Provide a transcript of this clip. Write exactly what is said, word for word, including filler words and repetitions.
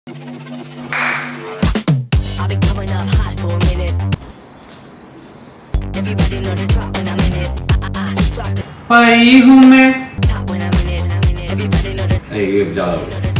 I've been coming up hot for a minute. Everybody know the drop when I'm in it. I, I, I drop the भाई हूँ मैं top when I'm in it. I'm in it. Everybody know the Hey, give job.